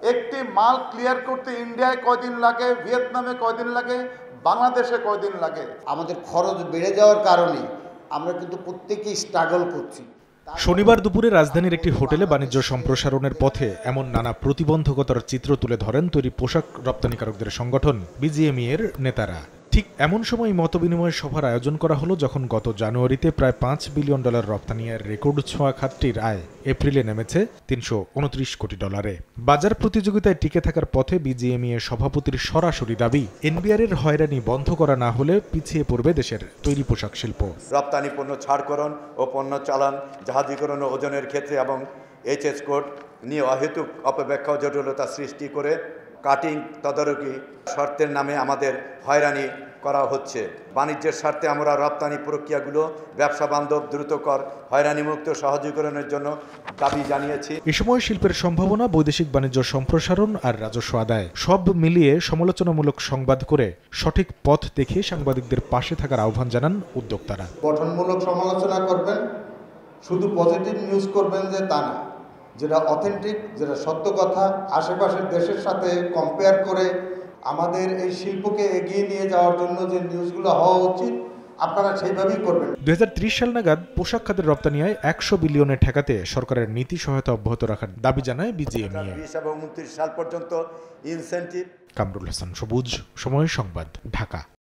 একটি মাল ক্লিয়ার করতে ইন্ডিয়ায় কয়দিন লাগে, ভিয়েতনামে কয়দিন লাগে, বাংলাদেশে কয়দিন লাগে। আমাদের খরচ বেড়ে যাওয়ার কারণে আমরা কিন্তু প্রত্যেকেই স্ট্রাগল করছি। শনিবার দুপুরে রাজধানীর একটি হোটেলে বাণিজ্য সম্প্রসারণের পথে এমন নানা প্রতিবন্ধকতার চিত্র তুলে ধরেন তৈরি পোশাক রপ্তানিকারকদের সংগঠন বিজিএমইএ এর নেতারা। ঠিক এমন সময় মতবিনিময় সভার আয়োজন করা হলো যখন গত জানুয়ারিতে প্রায় $5 বিলিয়ন রপ্তানির রেকর্ড ছোঁয়া খাতটির আয় এপ্রিলে নেমেছে $329 কোটি। বাজার প্রতিযোগিতায় টিকে থাকার পথে বিজিএমইএ সভাপতির সরাসরি দাবি, এনবিআর-এর হয়রানি বন্ধ করা না হলে পিছিয়ে পড়বে দেশের তৈরি পোশাক শিল্প। রপ্তানি পণ্য ছাড়করণ ও পণ্য চালান, জাহাজীকরণ ও ওজনের ক্ষেত্রে এবং এইচএস কোড নিয়ে অহেতুক অপব্যাখ্যা ও জটিলতা সৃষ্টি করে কাটিং তদারকি শর্তের নামে আমাদের হয়রানি করা হচ্ছে। বাণিজ্যের স্বার্থে আমরা রপ্তানি প্রক্রিয়াগুলো ব্যবসা বান্ধব, দ্রুতকর, হয়রানিমুক্ত সহজীকরণের জন্য দাবি জানিয়েছি। এ সময় শিল্পের সম্ভাবনা, বৈদেশিক বাণিজ্য সম্প্রসারণ আর রাজস্ব আদায় সব মিলিয়ে সমালোচনামূলক সংবাদ করে সঠিক পথ দেখিয়ে সাংবাদিকদের পাশে থাকার আহ্বান জানান উদ্যোক্তারা। গঠনমূলক সমালোচনা করবেন, শুধু পজিটিভ নিউজ করবেন যে তা না, যেটা অথেন্টিক, যেটা সত্য কথা, আশেপাশের দেশের সাথে কম্পেয়ার করে আমাদের এই শিল্পকে এগিয়ে নিয়ে যাওয়ার জন্য যে নিউজগুলো হওয়া উচিত আপনারা সেইভাবেই করবেন। 2030 সাল নাগাদ পোশাক খাতের রপ্তানি আয় 100 বিলিয়নে ঠেকাতে সরকারের নীতি সহায়তা অব্যাহত রাখার দাবি জানায় বিজিএমইএ। 2020 এবং 29 সাল পর্যন্ত ইনসেন্টিভ। কামরুল হাসান সবুজ, সময় সংবাদ, ঢাকা।